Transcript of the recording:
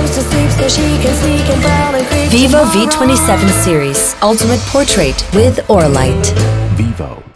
goes to sleep so she can sneak and prowl and creep. Vivo V27 series, ultimate portrait with or light. Vivo.